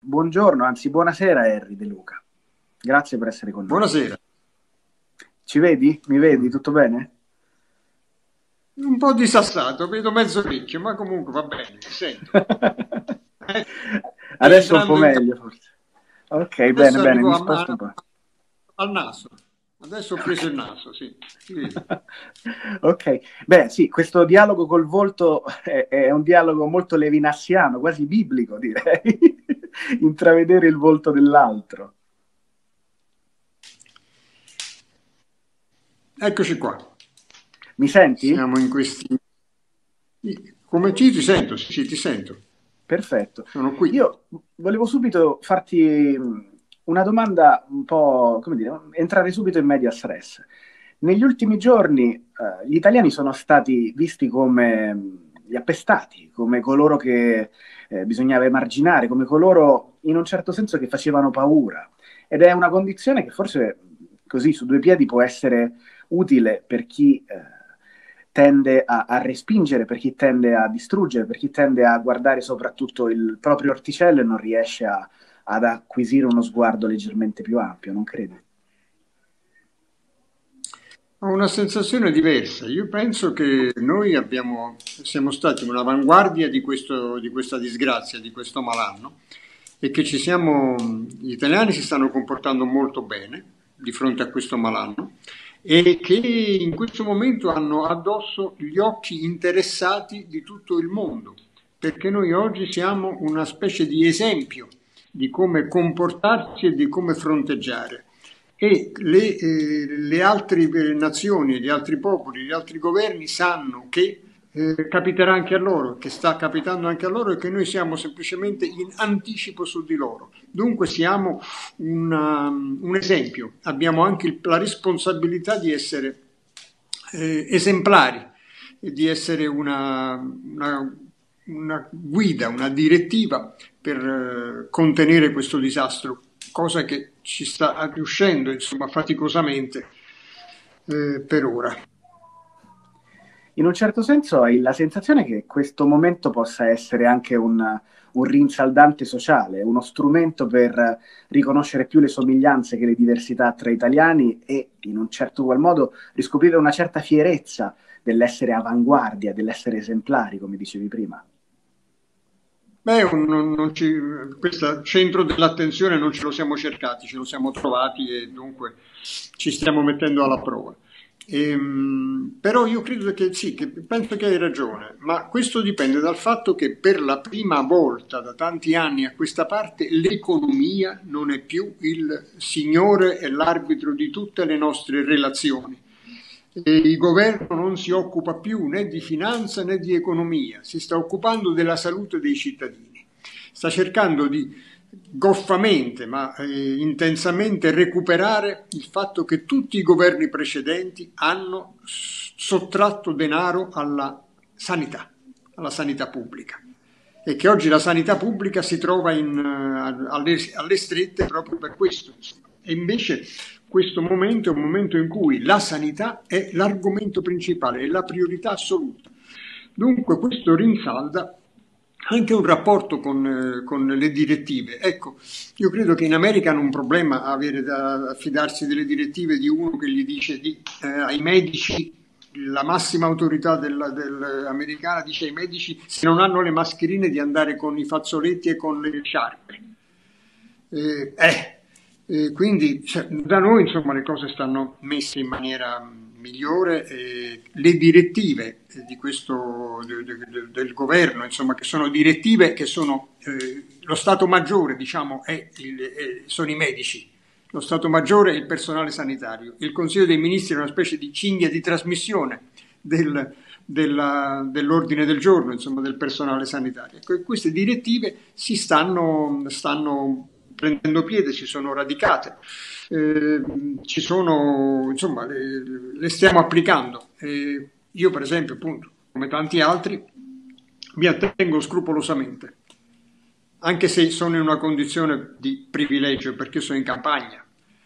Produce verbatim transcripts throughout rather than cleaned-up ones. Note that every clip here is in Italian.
Buongiorno, anzi buonasera Henry De Luca. Grazie per essere con noi. Buonasera. Ci vedi? Mi vedi? Tutto bene? Un po' disassato, vedo mezzo orecchio, ma comunque va bene, ti sento. Eh, Adesso un po' entrando in meglio casa, forse. Ok, bene, adesso bene, arrivo mi a- sposto un a- po'. al naso. Adesso ho preso il naso, sì. Ti vedo. Ok, beh sì, questo dialogo col volto è, è un dialogo molto levinassiano, quasi biblico direi. Intravedere il volto dell'altro. Eccoci qua. Mi senti? Siamo in questi... Come ci ti sento? Sì, sì, ti sento. Perfetto. Sono qui. Io volevo subito farti mh, una domanda un po', come dire, entrare subito in media stress. Negli ultimi giorni, eh, gli italiani sono stati visti come mh, gli appestati, come coloro che eh, bisognava emarginare, come coloro in un certo senso che facevano paura. Ed è una condizione che forse così su due piedi può essere utile per chi eh, tende a, a respingere, per chi tende a distruggere, per chi tende a guardare soprattutto il proprio orticello e non riesce a, ad acquisire uno sguardo leggermente più ampio, non credi? Ho una sensazione diversa. Io penso che noi abbiamo, siamo stati un'avanguardia di questo, di questa disgrazia, di questo malanno, e che ci siamo, gli italiani si stanno comportando molto bene di fronte a questo malanno e che in questo momento hanno addosso gli occhi interessati di tutto il mondo, perché noi oggi siamo una specie di esempio di come comportarsi e di come fronteggiare. E le, eh, le altre nazioni, gli altri popoli, gli altri governi sanno che eh, capiterà anche a loro, che sta capitando anche a loro e che noi siamo semplicemente in anticipo su di loro. Dunque siamo una, un esempio, abbiamo anche il- la responsabilità di essere eh, esemplari, e di essere una, una, una guida, una direttiva per eh, contenere questo disastro, cosa che ci sta riuscendo, insomma, faticosamente eh, per ora. In un certo senso hai la sensazione che questo momento possa essere anche un, un rinsaldante sociale, uno strumento per riconoscere più le somiglianze che le diversità tra italiani e in un certo qual modo riscoprire una certa fierezza dell'essere avanguardia, dell'essere esemplari, come dicevi prima. Beh, non, non ci, questo centro dell'attenzione non ce lo siamo cercati, ce lo siamo trovati e dunque ci stiamo mettendo alla prova. Ehm, però io credo che sì, che penso che hai ragione, ma questo dipende dal fatto che per la prima volta da tanti anni a questa parte l'economia non è più il signore e l'arbitro di tutte le nostre relazioni. E il governo non si occupa più né di finanza né di economia, si sta occupando della salute dei cittadini. Sta cercando di goffamente ma eh, intensamente recuperare il fatto che tutti i governi precedenti hanno sottratto denaro alla sanità, alla sanità pubblica e che oggi la sanità pubblica si trova in, uh, alle, alle strette proprio per questo. Insomma. E invece questo momento è un momento in cui la sanità è l'argomento principale, è la priorità assoluta. Dunque questo rinsalda anche un rapporto con, eh, con le direttive. Ecco, io credo che in America hanno un problema a avere da fidarsi delle direttive di uno che gli dice di, eh, ai medici, la massima autorità del, del, americana dice ai medici se non hanno le mascherine di andare con i fazzoletti e con le sciarpe. Eh, eh, eh, quindi cioè, da noi insomma le cose stanno messe in maniera migliore, eh, le direttive eh, di questo, de, de, de, del governo, insomma, che sono direttive che sono eh, lo Stato Maggiore, diciamo, è il, è, sono i medici, lo Stato Maggiore è il personale sanitario, il Consiglio dei Ministri è una specie di cinghia di trasmissione del, della, dell'ordine del giorno, insomma, del personale sanitario. Queste direttive si stanno, stanno prendendo piede, si sono radicate, eh, ci sono, insomma, le, le stiamo applicando. Eh, io per esempio, appunto, come tanti altri, mi attengo scrupolosamente, anche se sono in una condizione di privilegio perché sono in campagna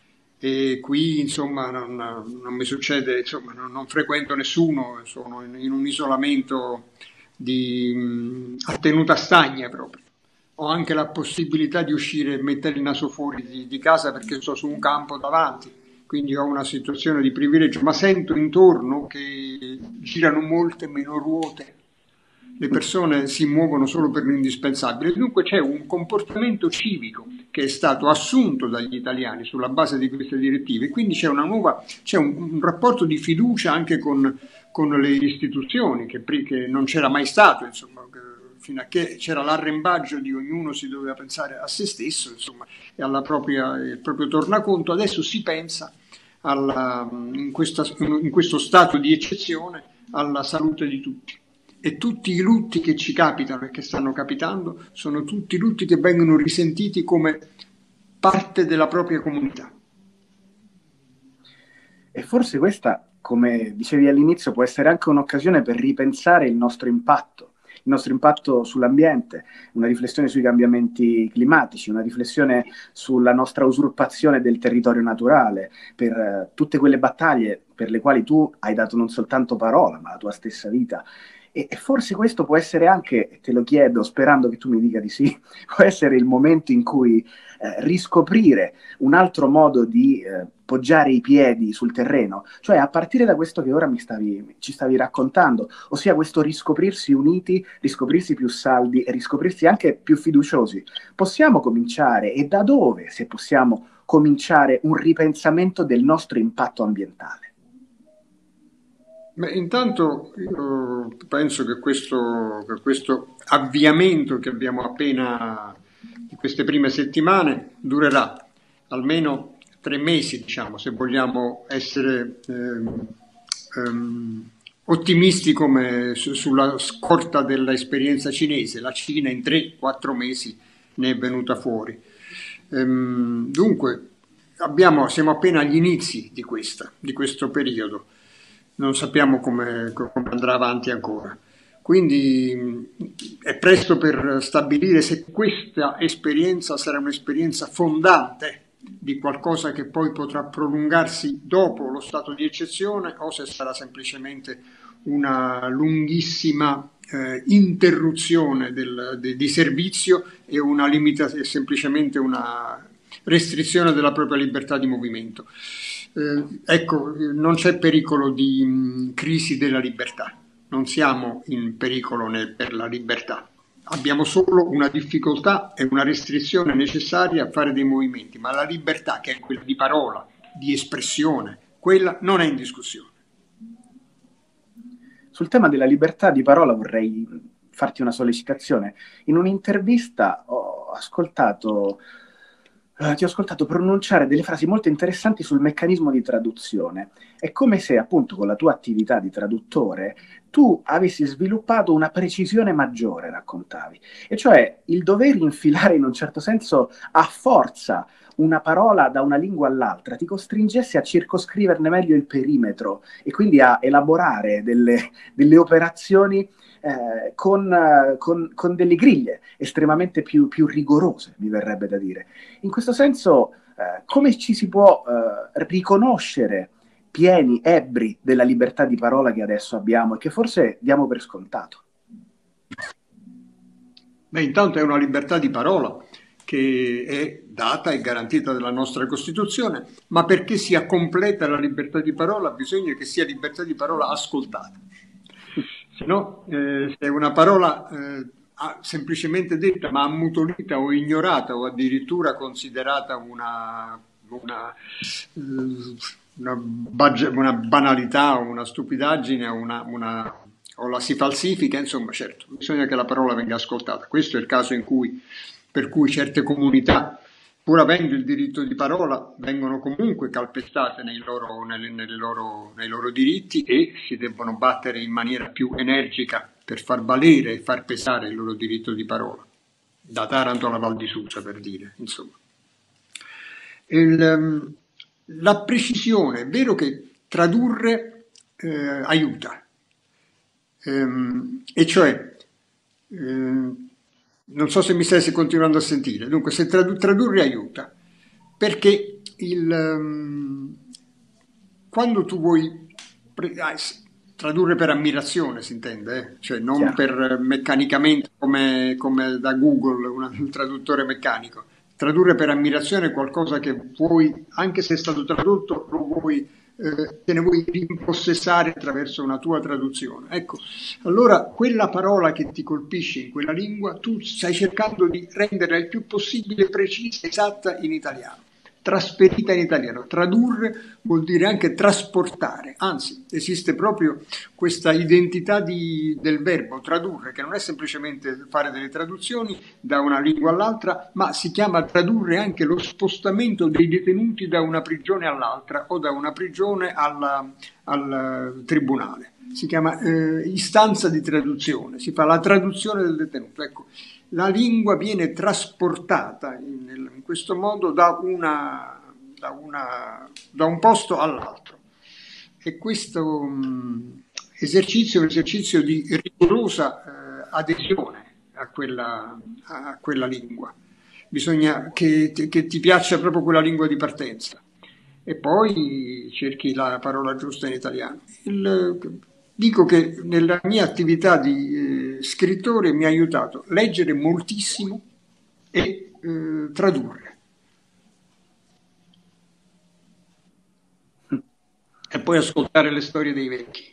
e qui insomma non, non mi succede, insomma, non, non frequento nessuno, sono in, in un isolamento di mh, a tenuta stagna proprio. ho anche la possibilità di uscire e mettere il naso fuori di, di casa perché sto su un campo davanti, quindi ho una situazione di privilegio, ma sento intorno che girano molte meno ruote, le persone si muovono solo per l'indispensabile, dunque c'è un comportamento civico che è stato assunto dagli italiani sulla base di queste direttive, quindi c'è una nuova, c'è un, un rapporto di fiducia anche con, con le istituzioni che, che non c'era mai stato, insomma, fino a che c'era l'arrembaggio di ognuno si doveva pensare a se stesso, insomma, e alla propria, il proprio tornaconto. Adesso si pensa alla, in, questa, in questo stato di eccezione alla salute di tutti. E tutti i lutti che ci capitano e che stanno capitando sono tutti lutti che vengono risentiti come parte della propria comunità. E forse questa, come dicevi all'inizio, può essere anche un'occasione per ripensare il nostro impatto, il nostro impatto sull'ambiente, una riflessione sui cambiamenti climatici, una riflessione sulla nostra usurpazione del territorio naturale, per uh, tutte quelle battaglie per le quali tu hai dato non soltanto parola, ma la tua stessa vita. E, e forse questo può essere anche, te lo chiedo sperando che tu mi dica di sì, può essere il momento in cui eh, riscoprire un altro modo di eh, poggiare i piedi sul terreno, cioè a partire da questo che ora mi stavi, ci stavi raccontando, ossia questo riscoprirsi uniti, riscoprirsi più saldi e riscoprirsi anche più fiduciosi. Possiamo cominciare, e da dove, se possiamo cominciare, un ripensamento del nostro impatto ambientale? Beh, intanto io penso che questo, che questo avviamento che abbiamo appena in queste prime settimane durerà almeno tre mesi, diciamo, se vogliamo essere ehm, ehm, ottimisti come su, sulla scorta dell'esperienza cinese. La Cina in tre quattro mesi ne è venuta fuori. Ehm, dunque, abbiamo, siamo appena agli inizi di, questa, di questo periodo. Non sappiamo come, come andrà avanti ancora. Quindi è presto per stabilire se questa esperienza sarà un'esperienza fondante di qualcosa che poi potrà prolungarsi dopo lo stato di eccezione o se sarà semplicemente una lunghissima eh, interruzione del, de, di servizio e una limitazione, semplicemente una restrizione della propria libertà di movimento. Eh, ecco, non c'è pericolo di mh, crisi della libertà, non siamo in pericolo né per la libertà, abbiamo solo una difficoltà e una restrizione necessaria a fare dei movimenti, ma la libertà, che è quella di parola, di espressione, quella non è in discussione. Sul tema della libertà di parola vorrei farti una sollecitazione. In un'intervista ho ascoltato Uh, ti ho ascoltato pronunciare delle frasi molto interessanti sul meccanismo di traduzione. È come se, appunto, con la tua attività di traduttore, tu avessi sviluppato una precisione maggiore, raccontavi. E cioè il dover infilare in un certo senso a forza una parola da una lingua all'altra ti costringesse a circoscriverne meglio il perimetro e quindi a elaborare delle, delle operazioni Eh, con, uh, con, con delle griglie estremamente più, più rigorose, mi verrebbe da dire. In questo senso, eh, come ci si può eh, riconoscere pieni, ebbri della libertà di parola che adesso abbiamo e che forse diamo per scontato? Beh, intanto è una libertà di parola che è data e garantita dalla nostra Costituzione, ma perché sia completa la libertà di parola bisogna che sia libertà di parola ascoltata. Se no, eh, se una parola eh, semplicemente detta ma ammutolita o ignorata o addirittura considerata una, una, una, una banalità o una stupidaggine o, una, una, o la si falsifica, insomma, certo, bisogna che la parola venga ascoltata. Questo è il caso in cui, per cui certe comunità, pur avendo il diritto di parola, vengono comunque calpestate nei loro, nelle, nelle loro, nei loro diritti e si debbono battere in maniera più energica per far valere e far pesare il loro diritto di parola. Da Taranto alla Val di Susa, per dire, insomma. Il, la precisione, è vero che tradurre eh, aiuta, ehm, e cioè... Eh, non so se mi stai continuando a sentire. Dunque, se tradu- tradurre aiuta, perché il, um, quando tu vuoi pre- tradurre per ammirazione si intende, eh? Cioè non chiaro. per meccanicamente come, come da Google, una- un traduttore meccanico. Tradurre per ammirazione è qualcosa che vuoi, anche se è stato tradotto, lo vuoi, eh, te ne vuoi rimpossessare attraverso una tua traduzione. Ecco, allora quella parola che ti colpisce in quella lingua, tu stai cercando di renderla il più possibile precisa, esatta in italiano, trasferita in italiano. Tradurre vuol dire anche trasportare, anzi esiste proprio questa identità di- del verbo tradurre, che non è semplicemente fare delle traduzioni da una lingua all'altra, ma si chiama tradurre anche lo spostamento dei detenuti da una prigione all'altra o da una prigione alla- al tribunale. Si chiama eh, istanza di traduzione, si fa la traduzione del detenuto. Ecco, la lingua viene trasportata in, in questo modo da, una, da, una, da un posto all'altro. E questo mh, esercizio è un esercizio di rigorosa eh, adesione a quella, a quella lingua. Bisogna che, che ti piaccia proprio quella lingua di partenza e poi cerchi la parola giusta in italiano. Il, dico che nella mia attività di eh, scrittore mi ha aiutato a leggere moltissimo e eh, tradurre. E poi ascoltare le storie dei vecchi.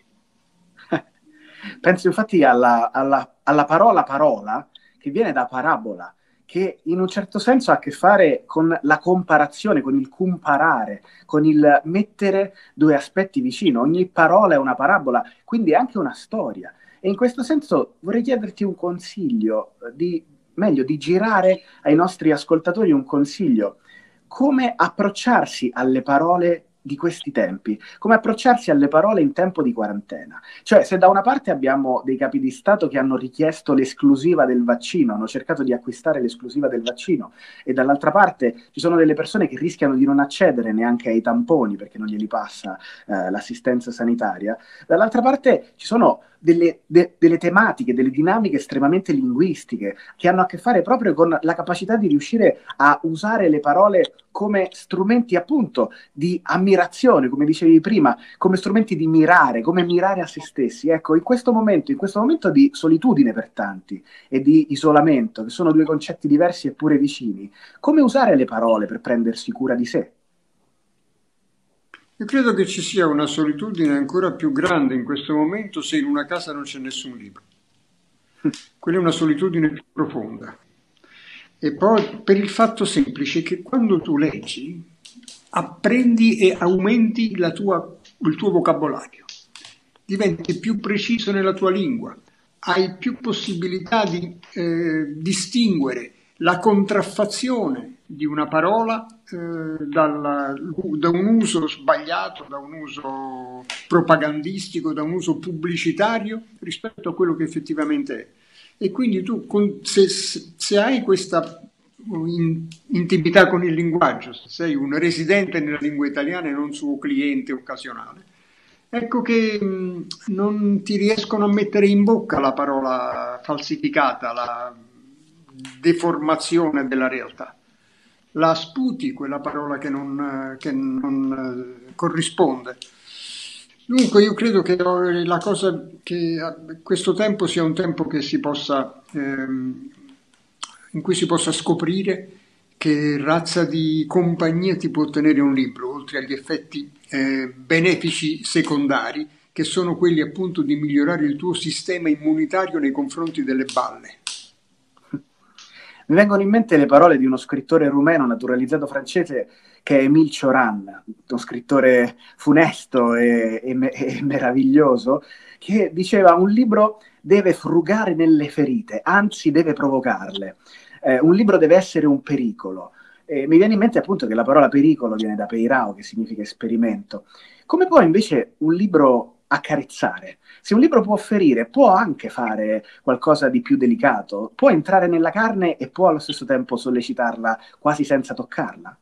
Penso infatti alla, alla- alla parola parola, che viene da parabola, che in un certo senso ha a che fare con la comparazione, con il comparare, con il mettere due aspetti vicino. Ogni parola è una parabola, quindi è anche una storia. E in questo senso vorrei chiederti un consiglio, eh, di, meglio, di girare ai nostri ascoltatori un consiglio. Come approcciarsi alle parole di questi tempi? Come approcciarsi alle parole in tempo di quarantena? Cioè, se da una parte abbiamo dei capi di Stato che hanno richiesto l'esclusiva del vaccino, hanno cercato di acquistare l'esclusiva del vaccino, e dall'altra parte ci sono delle persone che rischiano di non accedere neanche ai tamponi perché non glieli passa eh, l'assistenza sanitaria, dall'altra parte ci sono delle, de- delle tematiche, delle dinamiche estremamente linguistiche che hanno a che fare proprio con la capacità di riuscire a usare le parole come strumenti appunto di ammirazione, come dicevi prima, come strumenti di mirare, come mirare a se stessi. Ecco, in questo momento, in questo momento di solitudine per tanti e di isolamento, che sono due concetti diversi eppure vicini, come usare le parole per prendersi cura di sé? Io credo che ci sia una solitudine ancora più grande in questo momento se in una casa non c'è nessun libro. Quella è una solitudine più profonda. E poi per il fatto semplice che quando tu leggi, apprendi e aumenti la tua, il tuo vocabolario, diventi più preciso nella tua lingua, hai più possibilità di eh, distinguere la contraffazione di una parola eh, dalla- da un uso sbagliato, da un uso propagandistico, da un uso pubblicitario rispetto a quello che effettivamente è. E quindi tu, con- se, se hai questa in- intimità con il linguaggio, se sei un residente nella lingua italiana e non suo cliente occasionale, ecco che mh, non ti riescono a mettere in bocca la parola falsificata, la deformazione della realtà. La sputi quella parola che non, che non eh, corrisponde. Dunque io credo che la cosa che a questo tempo sia un tempo che si possa, ehm, in cui si possa scoprire che razza di compagnia ti può ottenere un libro, oltre agli effetti eh, benefici secondari, che sono quelli appunto di migliorare il tuo sistema immunitario nei confronti delle balle. Mi vengono in mente le parole di uno scrittore rumeno naturalizzato francese che è Émile Cioran, uno scrittore funesto e, e, e meraviglioso, che diceva un libro deve frugare nelle ferite, anzi deve provocarle. Eh, un libro deve essere un pericolo. E mi viene in mente appunto che la parola pericolo viene da peirao, che significa esperimento. Come può invece un libro accarezzare? Se un libro può ferire, può anche fare qualcosa di più delicato, può entrare nella carne e può allo stesso tempo sollecitarla quasi senza toccarla.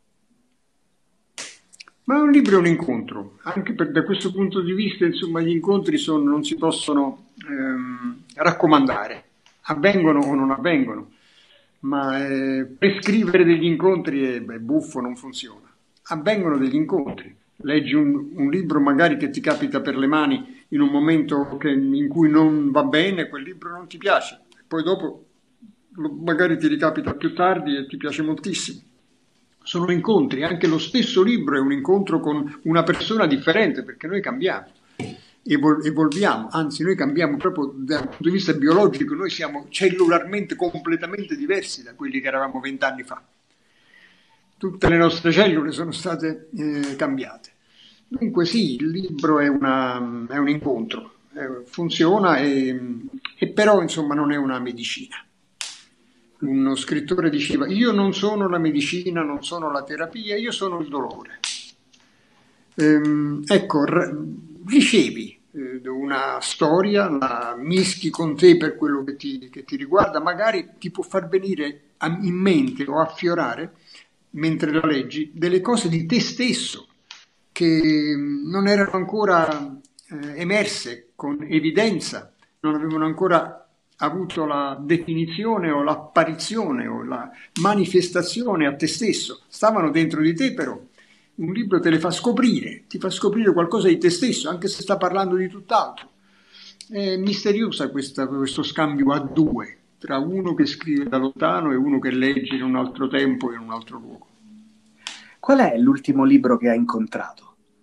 Ma un libro è un incontro, anche per, da questo punto di vista, insomma, gli incontri sono, non si possono ehm, raccomandare, avvengono o non avvengono, ma eh, prescrivere degli incontri è, è buffo, non funziona. Avvengono degli incontri leggi un, un libro magari che ti capita per le mani in un momento che, in cui non va bene, quel libro non ti piace, poi dopo lo, magari ti ricapita più tardi e ti piace moltissimo. Sono incontri, anche lo stesso libro è un incontro con una persona differente, perché noi cambiamo, evol- evolviamo, anzi noi cambiamo proprio dal punto di vista biologico, noi siamo cellularmente completamente diversi da quelli che eravamo vent'anni fa. Tutte le nostre cellule sono state eh, cambiate. Dunque sì, il libro è, una, è un incontro, eh, funziona e, e però insomma non è una medicina. Uno scrittore diceva: io non sono la medicina, non sono la terapia, io sono il dolore. Ehm, ecco, r- ricevi eh, una storia, la mischi con te per quello che ti, che ti riguarda, magari ti può far venire a- in mente o affiorare, mentre la leggi, delle cose di te stesso che non erano ancora eh, emerse con evidenza, non avevano ancora avuto la definizione o l'apparizione o la manifestazione a te stesso, stavano dentro di te però. Un libro te le fa scoprire, ti fa scoprire qualcosa di te stesso, anche se sta parlando di tutt'altro. È misteriosa questa, questo scambio a due, tra uno che scrive da lontano e uno che legge in un altro tempo e in un altro luogo. Qual è l'ultimo libro che hai incontrato?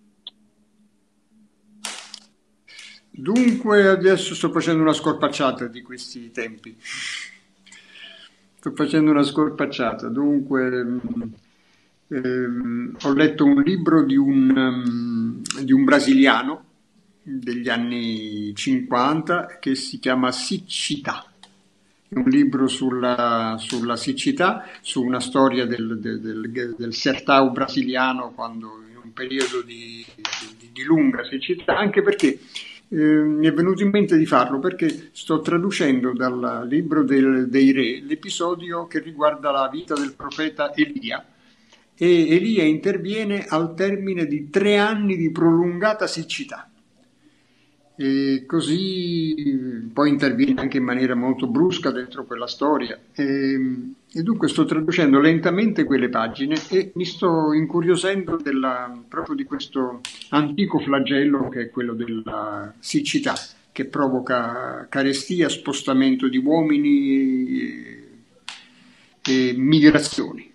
Dunque adesso sto facendo una scorpacciata di questi tempi. Sto facendo una scorpacciata. Dunque mh, ehm, ho letto un libro di un, um, di un brasiliano degli anni cinquanta che si chiama Siccità. È un libro sulla, sulla siccità, su una storia del, del, del, del sertão brasiliano quando in un periodo di, di, di lunga siccità, anche perché eh, mi è venuto in mente di farlo perché sto traducendo dal libro del, dei re l'episodio che riguarda la vita del profeta Elia, e Elia interviene al termine di tre anni di prolungata siccità. E così poi interviene anche in maniera molto brusca dentro quella storia e, e dunque sto traducendo lentamente quelle pagine e mi sto incuriosendo della, proprio di questo antico flagello che è quello della siccità, che provoca carestia, spostamento di uomini e, e migrazioni.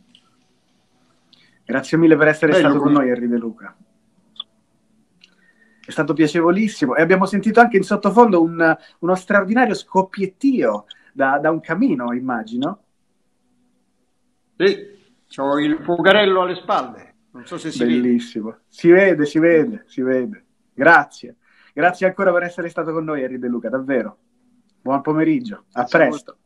Grazie mille per essere Bello stato con come... noi, Henry De Luca. È stato piacevolissimo e abbiamo sentito anche in sottofondo un, uno straordinario scoppiettio da, da un camino, immagino. Sì, ho il fuocarello alle spalle, non so se si vede. Bellissimo. Si vede, si vede, si vede. Grazie. Grazie ancora per essere stato con noi, Henry De Luca, davvero. Buon pomeriggio. A Grazie a voi. presto.